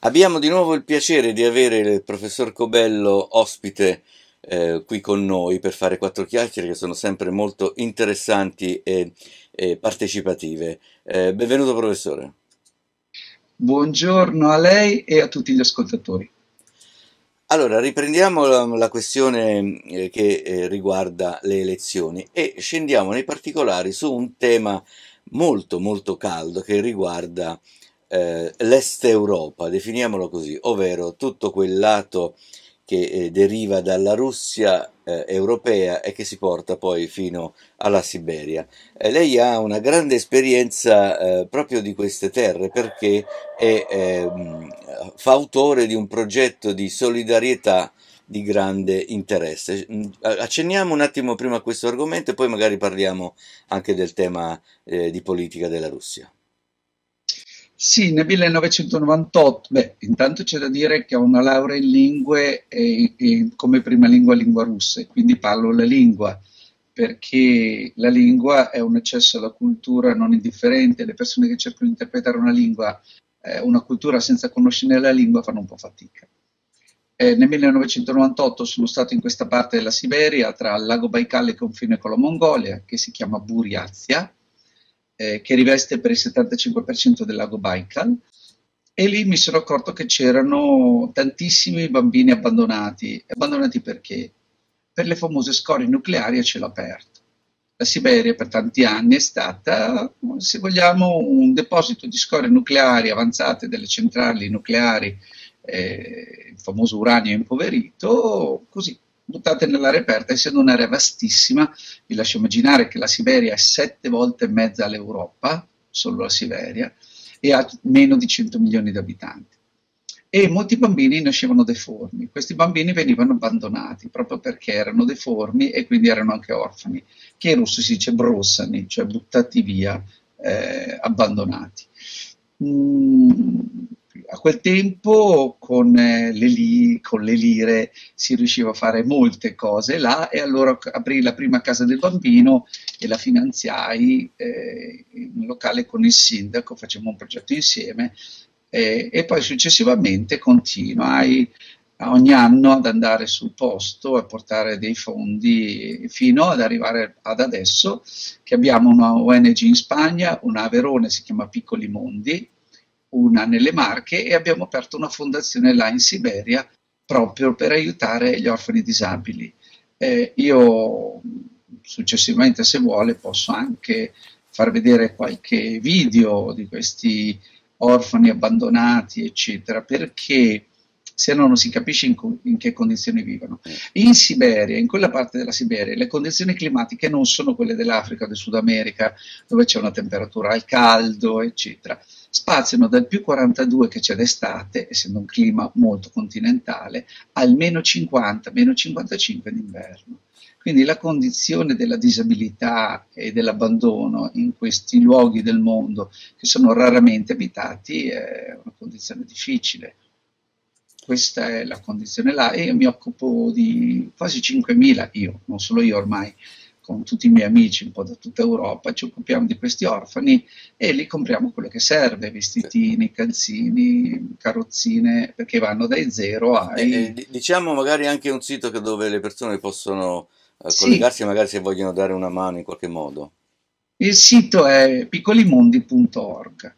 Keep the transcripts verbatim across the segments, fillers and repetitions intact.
Abbiamo di nuovo il piacere di avere il professor Cobello ospite eh, qui con noi per fare quattro chiacchiere che sono sempre molto interessanti e, e partecipative. Eh, benvenuto professore. Buongiorno a lei e a tutti gli ascoltatori. Allora, riprendiamo la, la questione eh, che eh, riguarda le elezioni e scendiamo nei particolari su un tema molto molto caldo che riguarda eh, l'Est Europa, definiamolo così, ovvero tutto quel lato che eh, deriva dalla Russia eh, europea e che si porta poi fino alla Siberia. Eh, lei ha una grande esperienza eh, proprio di queste terre perché è, ehm, fa autore di un progetto di solidarietà di grande interesse. Mm, Accenniamo un attimo prima a questo argomento e poi magari parliamo anche del tema eh, di politica della Russia. Sì, nel millenovecentonovantotto, beh, intanto c'è da dire che ho una laurea in lingue e, e come prima lingua lingua russa, e quindi parlo la lingua, perché la lingua è un accesso alla cultura non indifferente. Le persone che cercano di interpretare una lingua, eh, una cultura senza conoscere la lingua fanno un po' fatica. Eh, nel millenovecentonovantotto sono stato in questa parte della Siberia, tra il lago Baikal e il confine con la Mongolia, che si chiama Buriazia, eh, che riveste per il settantacinque per cento del lago Baikal, e lì mi sono accorto che c'erano tantissimi bambini abbandonati. Abbandonati perché? Per le famose scorie nucleari a cielo aperto. La Siberia per tanti anni è stata, se vogliamo, un deposito di scorie nucleari avanzate delle centrali nucleari, eh, il famoso uranio impoverito, così buttate nell'aria aperta, essendo un'area vastissima. Vi lascio immaginare che la Siberia è sette volte e mezza l'Europa, solo la Siberia, e ha meno di cento milioni di abitanti. E molti bambini nascevano deformi. Questi bambini venivano abbandonati proprio perché erano deformi e quindi erano anche orfani, che in russo si dice brossani, cioè buttati via, eh, abbandonati. Mm, a quel tempo con, eh, le li- con le lire si riusciva a fare molte cose là, e allora aprì la prima casa del bambino e la finanziai eh, in un locale con il sindaco, facemmo un progetto insieme, eh, e poi successivamente continuai ogni anno ad andare sul posto a portare dei fondi fino ad arrivare ad adesso, che abbiamo una O N G in Spagna, una a Verona, si chiama Piccoli Mondi, una nelle Marche, e abbiamo aperto una fondazione là in Siberia proprio per aiutare gli orfani disabili. Eh, io successivamente, se vuole, posso anche far vedere qualche video di questi orfani abbandonati, eccetera, perché se no non si capisce in, co- in che condizioni vivono. In Siberia, in quella parte della Siberia, le condizioni climatiche non sono quelle dell'Africa o del Sud America, dove c'è una temperatura al caldo, eccetera. Spaziano dal più quarantadue che c'è d'estate, essendo un clima molto continentale, al meno cinquanta, meno cinquantacinque d'inverno. Quindi la condizione della disabilità e dell'abbandono in questi luoghi del mondo che sono raramente abitati è una condizione difficile. Questa è la condizione là, e io mi occupo di quasi cinquemila, io, non solo io ormai, con tutti i miei amici un po' da tutta Europa, ci occupiamo di questi orfani e li compriamo quello che serve: vestitini, calzini, carrozzine, perché vanno dai zero Eh, eh, ai... di- diciamo magari anche un sito che- dove le persone possono eh, Sì, collegarsi magari se vogliono dare una mano in qualche modo. il sito è piccolimondi punto org.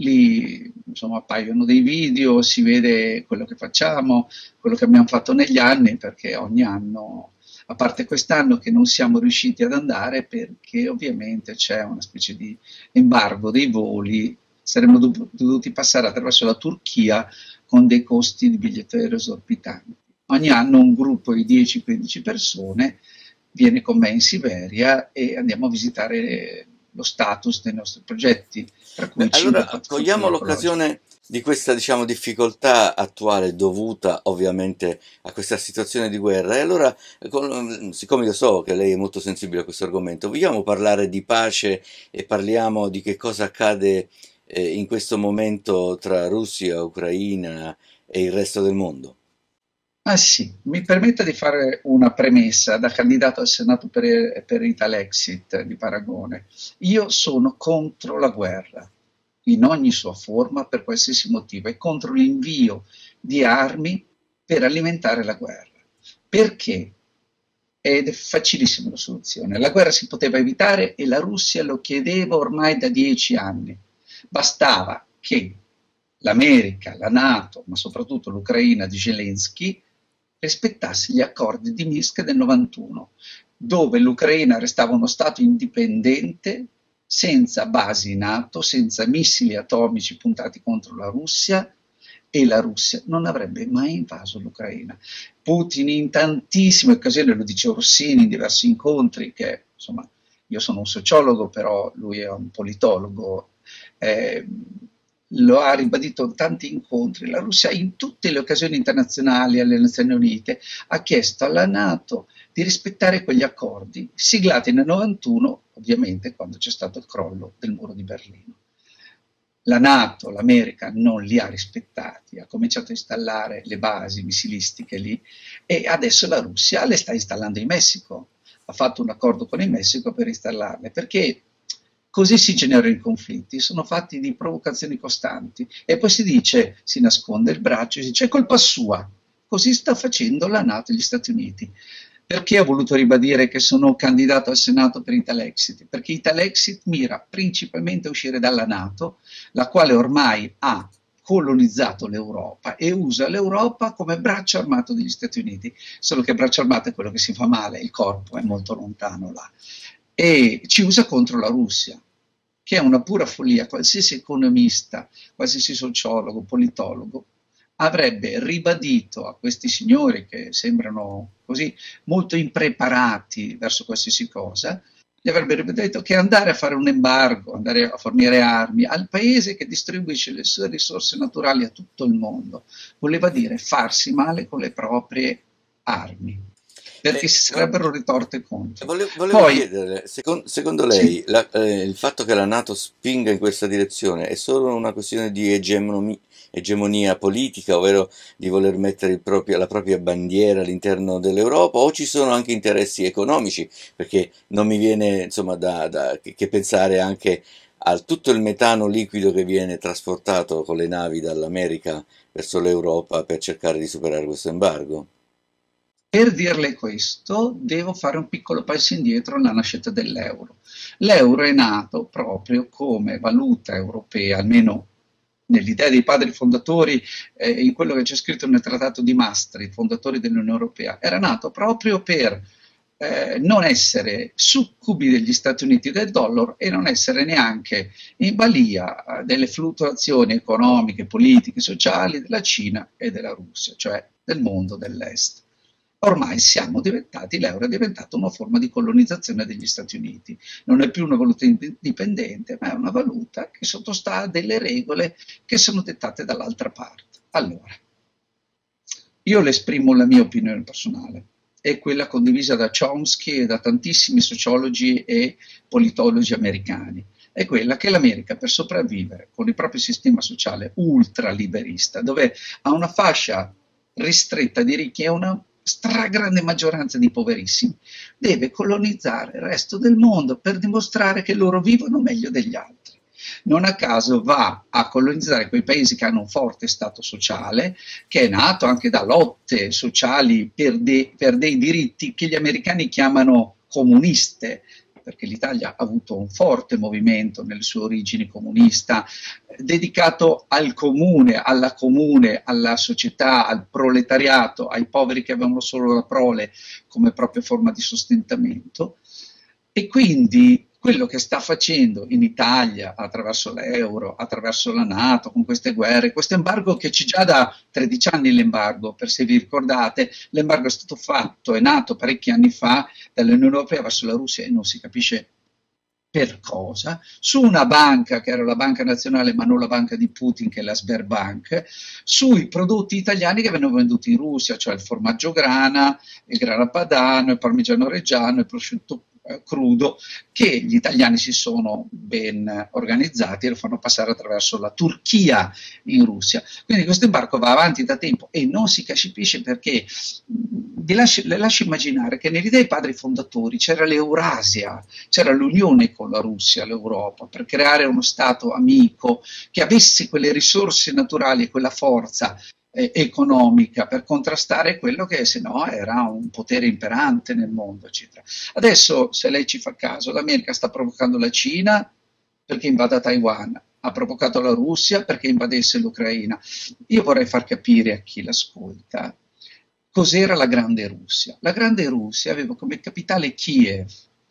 Lì insomma appaiono dei video, si vede quello che facciamo, quello che abbiamo fatto negli anni, perché ogni anno, a parte quest'anno che non siamo riusciti ad andare perché ovviamente c'è una specie di embargo dei voli, saremmo dov- dovuti passare attraverso la Turchia con dei costi di biglietto aereo esorbitanti. Ogni anno un gruppo di dieci quindici persone viene con me in Siberia e andiamo a visitare lo status dei nostri progetti, tra cui Beh, il cibo allora fatto cogliamo ecologico. l'occasione di questa, diciamo, difficoltà attuale dovuta ovviamente a questa situazione di guerra. E allora, eh, con- siccome io so che lei è molto sensibile a questo argomento, vogliamo parlare di pace e parliamo di che cosa accade, eh, in questo momento tra Russia, Ucraina e il resto del mondo? Ah sì, mi permetta di fare una premessa da candidato al Senato per, per Italexit di Paragone. Io sono contro la guerra. in ogni sua forma, per qualsiasi motivo, e contro l'invio di armi per alimentare la guerra. Perché? Ed è facilissima la soluzione. La guerra si poteva evitare e la Russia lo chiedeva ormai da dieci anni. Bastava che l'America, la NATO, ma soprattutto l'Ucraina di Zelensky, rispettasse gli accordi di Minsk del novantuno, dove l'Ucraina restava uno Stato indipendente, senza basi NATO, senza missili atomici puntati contro la Russia, e la Russia non avrebbe mai invaso l'Ucraina. Putin in tantissime occasioni, lo dice Rossini in diversi incontri, che insomma io sono un sociologo, però lui è un politologo, eh, lo ha ribadito in tanti incontri, la Russia in tutte le occasioni internazionali alle Nazioni Unite ha chiesto alla NATO di rispettare quegli accordi siglati nel novantuno, ovviamente quando c'è stato il crollo del muro di Berlino. La NATO, l'America non li ha rispettati, ha cominciato a installare le basi missilistiche lì e adesso la Russia le sta installando in Messico, ha fatto un accordo con il Messico per installarle, perché così si generano i conflitti, sono fatti di provocazioni costanti e poi si dice, si nasconde il braccio e si dice è colpa sua, così sta facendo la NATO e gli Stati Uniti. Perché ho voluto ribadire che sono candidato al Senato per Italexit? Perché Italexit mira principalmente a uscire dalla NATO, la quale ormai ha colonizzato l'Europa e usa l'Europa come braccio armato degli Stati Uniti, solo che braccio armato è quello che si fa male, il corpo è molto lontano là, e ci usa contro la Russia, che è una pura follia. Qualsiasi economista, qualsiasi sociologo, politologo, avrebbe ribadito a questi signori che sembrano così molto impreparati verso qualsiasi cosa, gli avrebbe ribadito che andare a fare un embargo, andare a fornire armi al paese che distribuisce le sue risorse naturali a tutto il mondo, voleva dire farsi male con le proprie armi, perché Eh, si vo- sarebbero ritorte contro. volevo, volevo Poi, chiederle, secon- secondo sì, lei, la- eh, il fatto che la NATO spinga in questa direzione è solo una questione di egemonia, egemonia politica, ovvero di voler mettere il proprio- la propria bandiera all'interno dell'Europa, o ci sono anche interessi economici? Perché non mi viene, insomma, da, da- che, che pensare anche a tutto il metano liquido che viene trasportato con le navi dall'America verso l'Europa per cercare di superare questo embargo. per dirle questo, devo fare un piccolo passo indietro alla nascita dell'euro. L'euro è nato proprio come valuta europea, almeno nell'idea dei padri fondatori, eh, in quello che c'è scritto nel Trattato di Maastricht, fondatori dell'Unione Europea, era nato proprio per eh, non essere succubi degli Stati Uniti e del dollaro e non essere neanche in balia eh, delle fluttuazioni economiche, politiche, sociali della Cina e della Russia, cioè del mondo dell'Est. Ormai siamo diventati, l'euro è diventato una forma di colonizzazione degli Stati Uniti. Non è più una valuta indipendente, ma è una valuta che sottostà a delle regole che sono dettate dall'altra parte. Allora, io le esprimo la mia opinione personale, è quella condivisa da Chomsky e da tantissimi sociologi e politologi americani. È quella che l'America, per sopravvivere con il proprio sistema sociale ultraliberista, dove ha una fascia ristretta di ricchi e una stragrande maggioranza di poverissimi, deve colonizzare il resto del mondo per dimostrare che loro vivono meglio degli altri. Non a caso va a colonizzare quei paesi che hanno un forte stato sociale, che è nato anche da lotte sociali per, de, per dei diritti che gli americani chiamano comuniste, perché l'Italia ha avuto un forte movimento nelle sue origini comunista, dedicato al comune, alla comune, alla società, al proletariato, ai poveri che avevano solo la prole come propria forma di sostentamento. E quindi quello che sta facendo in Italia attraverso l'euro, attraverso la NATO, con queste guerre, questo embargo che c'è già da tredici anni l'embargo, per se vi ricordate, l'embargo è stato fatto, è nato parecchi anni fa dall'Unione Europea verso la Russia e non si capisce per cosa, su una banca che era la banca nazionale ma non la banca di Putin che è la Sberbank, sui prodotti italiani che venivano venduti in Russia, cioè il formaggio grana, il grana padano, il parmigiano reggiano, il prosciutto eh, crudo, che gli italiani si sono ben organizzati e lo fanno passare attraverso la Turchia in Russia. Quindi questo imbarco va avanti da tempo e non si capisce perché. Vi lascio, le lascio immaginare che nell'idea dei padri fondatori c'era l'Eurasia, c'era l'unione con la Russia, l'Europa, per creare uno Stato amico che avesse quelle risorse naturali e quella forza eh, economica per contrastare quello che se no era un potere imperante nel mondo, eccetera. Adesso, se lei ci fa caso, l'America sta provocando la Cina perché invada Taiwan, ha provocato la Russia perché invadesse l'Ucraina. Io vorrei far capire a chi l'ascolta cos'era la Grande Russia. La Grande Russia aveva come capitale Kiev.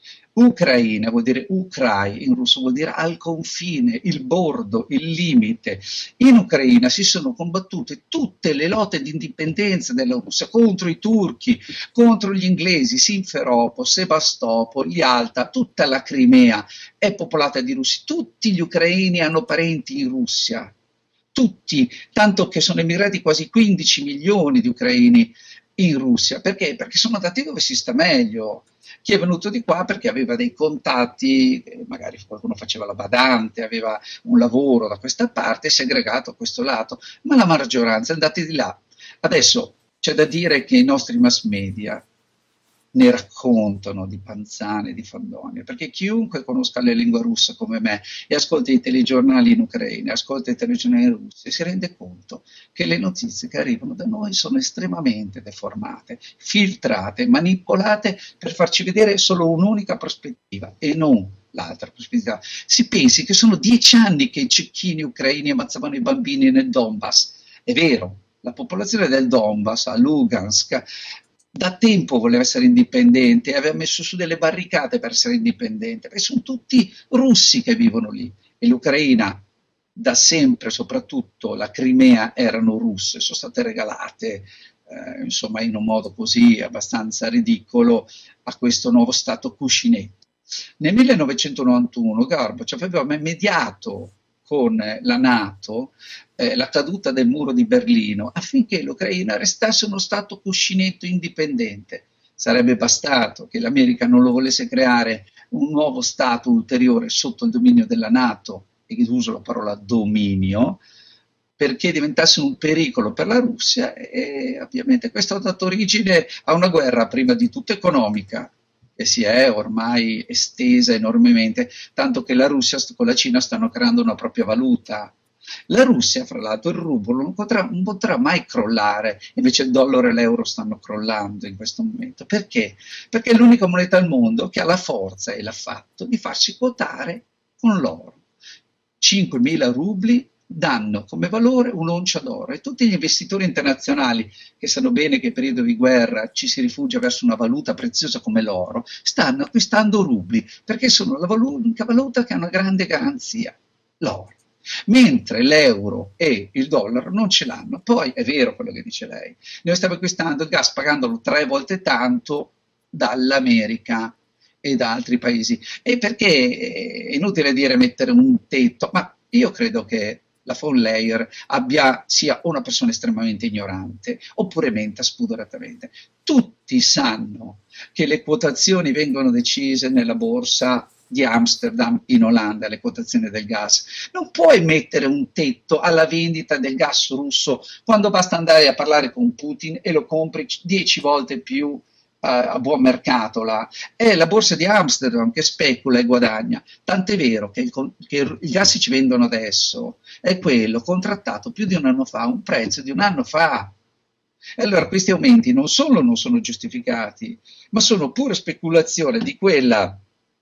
Ucraina vuol dire Ukrai, in russo vuol dire al confine, il bordo, il limite. In Ucraina si sono combattute tutte le lotte di indipendenza della Russia contro i turchi, contro gli inglesi, Simferopol, Sebastopol, Yalta, tutta la Crimea è popolata di russi. Tutti gli ucraini hanno parenti in Russia. Tutti, tanto che sono emigrati quasi quindici milioni di ucraini in Russia. Perché? Perché sono andati dove si sta meglio. Chi è venuto di qua perché aveva dei contatti, magari qualcuno faceva la badante, aveva un lavoro da questa parte, si è aggregato a questo lato, ma la maggioranza è andata di là. Adesso c'è da dire che i nostri mass media ne raccontano di panzane, di fandonie, perché chiunque conosca la lingua russa come me e ascolta i telegiornali in Ucraina, ascolta i telegiornali in Russia, si rende conto che le notizie che arrivano da noi sono estremamente deformate, filtrate, manipolate per farci vedere solo un'unica prospettiva e non l'altra prospettiva. Si pensi che sono dieci anni che i cecchini ucraini ammazzavano i bambini nel Donbass. È vero, la popolazione del Donbass, a Lugansk, da tempo voleva essere indipendente, aveva messo su delle barricate per essere indipendente, perché sono tutti russi che vivono lì e l'Ucraina da sempre, soprattutto la Crimea, erano russe, sono state regalate eh, insomma in un modo così abbastanza ridicolo a questo nuovo Stato cuscinetto. Nel millenovecentonovantuno Gorbaciov aveva mediato con la NATO eh, la caduta del muro di Berlino affinché l'Ucraina restasse uno Stato cuscinetto indipendente. Sarebbe bastato che l'America non lo volesse creare un nuovo Stato ulteriore sotto il dominio della NATO, e uso la parola dominio, perché diventasse un pericolo per la Russia e ovviamente questo ha dato origine a una guerra prima di tutto economica, che si è ormai estesa enormemente, tanto che la Russia con la Cina stanno creando una propria valuta. La Russia, fra l'altro, il rublo non potrà, non potrà mai crollare, invece il dollaro e l'euro stanno crollando in questo momento. Perché? Perché è l'unica moneta al mondo che ha la forza e l'affatto di farsi quotare con l'oro. cinquemila rubli danno come valore un'oncia d'oro e tutti gli investitori internazionali che sanno bene che in periodo di guerra ci si rifugia verso una valuta preziosa come l'oro stanno acquistando rubli perché sono la l'unica valuta che ha una grande garanzia, l'oro, mentre l'euro e il dollaro non ce l'hanno. Poi è vero quello che dice lei, noi stiamo acquistando il gas pagandolo tre volte tanto dall'America e da altri paesi, e perché è inutile dire mettere un tetto, ma io credo che la von Leyen abbia, sia una persona estremamente ignorante oppure menta spudoratamente. Tutti sanno che le quotazioni vengono decise nella borsa di Amsterdam in Olanda, le quotazioni del gas. Non puoi mettere un tetto alla vendita del gas russo quando basta andare a parlare con Putin e lo compri dieci volte più a buon mercato là. È la borsa di Amsterdam che specula e guadagna, tant'è vero che il, che il gas che ci vendono adesso è quello contrattato più di un anno fa, un prezzo di un anno fa. E allora questi aumenti non solo non sono giustificati, ma sono pure speculazione di quella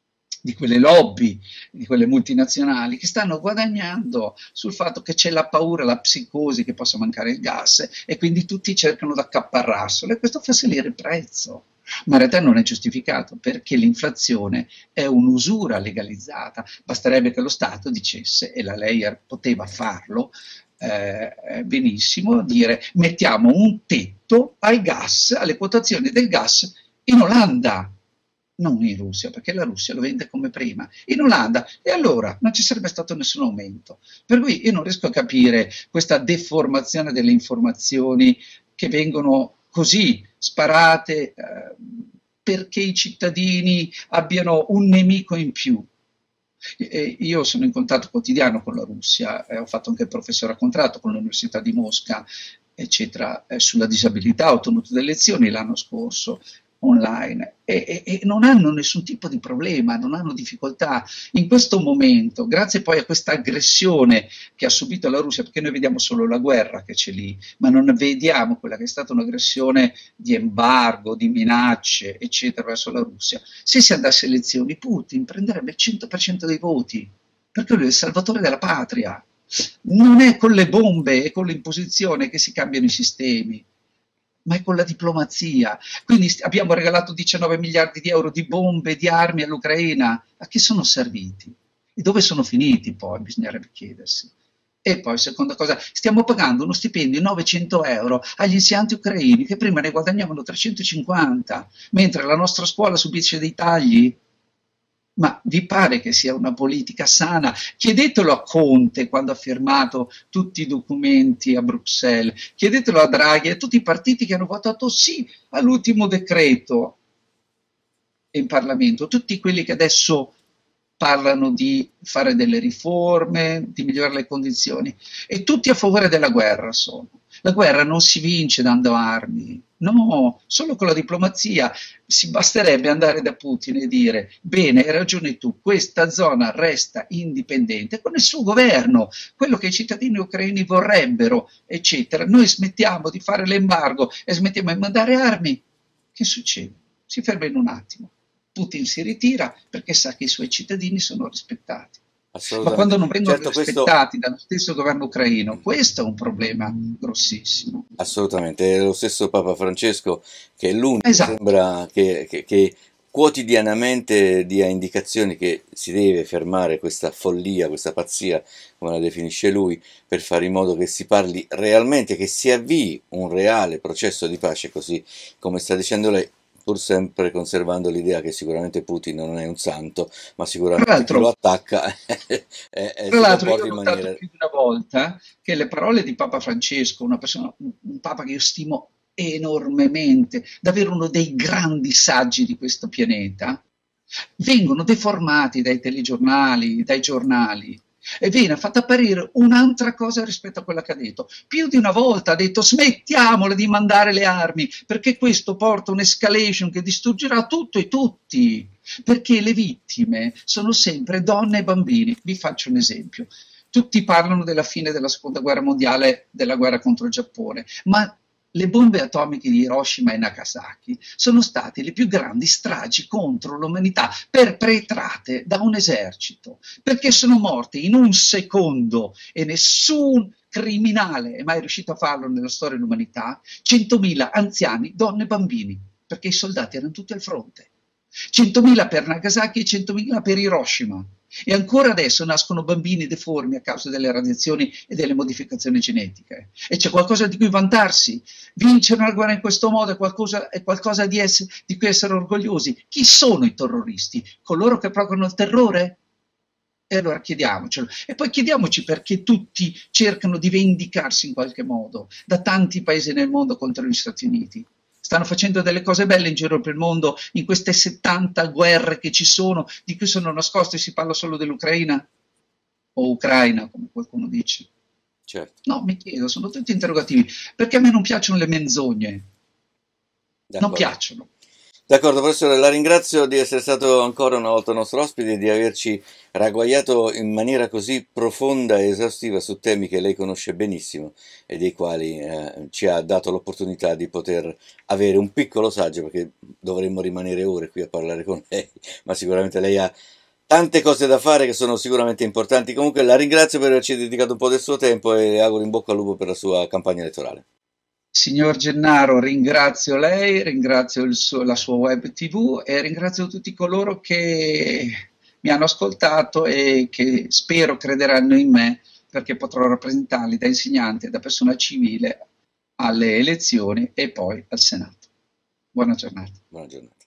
di quelle lobby, di quelle multinazionali che stanno guadagnando sul fatto che c'è la paura, la psicosi che possa mancare il gas e quindi tutti cercano di accaparrarselo e questo fa salire il prezzo. Ma in realtà non è giustificato perché l'inflazione è un'usura legalizzata, basterebbe che lo Stato dicesse, e la Leyen poteva farlo eh, benissimo, dire mettiamo un tetto al gas, alle quotazioni del gas in Olanda, non in Russia, perché la Russia lo vende come prima, in Olanda, e allora non ci sarebbe stato nessun aumento. Per cui io non riesco a capire questa deformazione delle informazioni che vengono così sparate, eh, perché i cittadini abbiano un nemico in più. E io sono in contatto quotidiano con la Russia, eh, ho fatto anche il professore a contratto con l'Università di Mosca, eccetera, eh, sulla disabilità, ho ottenuto delle lezioni l'anno scorso online e, e- e non hanno nessun tipo di problema, non hanno difficoltà. In questo momento, grazie poi a questa aggressione che ha subito la Russia, perché noi vediamo solo la guerra che c'è lì, ma non vediamo quella che è stata un'aggressione di embargo, di minacce, eccetera, verso la Russia. Se si andasse alle elezioni, Putin prenderebbe il cento per cento dei voti, perché lui è il salvatore della patria. Non è con le bombe e con l'imposizione che si cambiano i sistemi, ma è con la diplomazia. Quindi abbiamo regalato diciannove miliardi di euro di bombe, di armi all'Ucraina. A chi sono serviti? E dove sono finiti poi? Bisognerebbe chiedersi. E poi, seconda cosa, stiamo pagando uno stipendio di novecento euro agli insegnanti ucraini che prima ne guadagnavano trecentocinquanta, mentre la nostra scuola subisce dei tagli. Ma vi pare che sia una politica sana? Chiedetelo a Conte quando ha firmato tutti i documenti a Bruxelles, chiedetelo a Draghi e a tutti i partiti che hanno votato sì all'ultimo decreto in Parlamento, tutti quelli che adesso parlano di fare delle riforme, di migliorare le condizioni, e tutti a favore della guerra sono. La guerra non si vince dando armi, no, solo con la diplomazia. Si basterebbe andare da Putin e dire: bene, hai ragione tu, questa zona resta indipendente con il suo governo, quello che i cittadini ucraini vorrebbero, eccetera. Noi smettiamo di fare l'embargo e smettiamo di mandare armi. Che succede? Si ferma in un attimo. Putin si ritira perché sa che i suoi cittadini sono rispettati. Ma Assolutamente. quando non vengono Certo, questo rispettati dallo stesso governo ucraino, questo è un problema grossissimo. assolutamente, è lo stesso Papa Francesco che è l'unico, Esatto. sembra che, che- che quotidianamente dia indicazioni che si deve fermare questa follia, questa pazzia, come la definisce lui, per fare in modo che si parli realmente, che si avvii un reale processo di pace, così come sta dicendo lei, pur sempre conservando l'idea che sicuramente Putin non è un santo, ma Tra sicuramente chi lo l'altro, attacca eh, eh, Tra si l'altro, io comporta ho in notato maniera... più di una volta che le parole di Papa Francesco, una persona, un, un Papa che io stimo enormemente, davvero uno dei grandi saggi di questo pianeta, vengono deformati dai telegiornali, dai giornali, e viene fatta apparire un'altra cosa rispetto a quella che ha detto. Più di una volta ha detto: smettiamola di mandare le armi, perché questo porta un'escalation che distruggerà tutto e tutti, perché le vittime sono sempre donne e bambini. Vi faccio un esempio. Tutti parlano della fine della seconda guerra mondiale, della guerra contro il Giappone, ma le bombe atomiche di Hiroshima e Nagasaki sono state le più grandi stragi contro l'umanità perpetrate da un esercito, perché sono morte in un secondo e nessun criminale è mai riuscito a farlo nella storia dell'umanità, centomila anziani, donne e bambini, perché i soldati erano tutti al fronte. centomila per Nagasaki e centomila per Hiroshima. E ancora adesso nascono bambini deformi a causa delle radiazioni e delle modificazioni genetiche. E c'è qualcosa di cui vantarsi. Vincere una guerra in questo modo è qualcosa, è qualcosa di, essere, di cui essere orgogliosi. Chi sono i terroristi? Coloro che provocano il terrore? E allora chiediamocelo. E poi chiediamoci perché tutti cercano di vendicarsi in qualche modo da tanti paesi nel mondo contro gli Stati Uniti. Stanno facendo delle cose belle in giro per il mondo, in queste settanta guerre che ci sono, di cui sono nascoste, si parla solo dell'Ucraina, o Ucraina, come qualcuno dice. Certo, No, mi chiedo, sono tutti interrogativi, perché a me non piacciono le menzogne, non d'accordo. piacciono. D'accordo, professore, la ringrazio di essere stato ancora una volta nostro ospite e di averci ragguagliato in maniera così profonda e esaustiva su temi che lei conosce benissimo e dei quali eh, ci ha dato l'opportunità di poter avere un piccolo saggio, perché dovremmo rimanere ore qui a parlare con lei, ma sicuramente lei ha tante cose da fare che sono sicuramente importanti. Comunque la ringrazio per averci dedicato un po' del suo tempo e le auguro in bocca al lupo per la sua campagna elettorale. Signor Gennaro, ringrazio lei, ringrazio il suo- la sua web T V e ringrazio tutti coloro che mi hanno ascoltato e che spero crederanno in me perché potrò rappresentarli da insegnante e da persona civile alle elezioni e poi al Senato. Buona giornata. Buona giornata.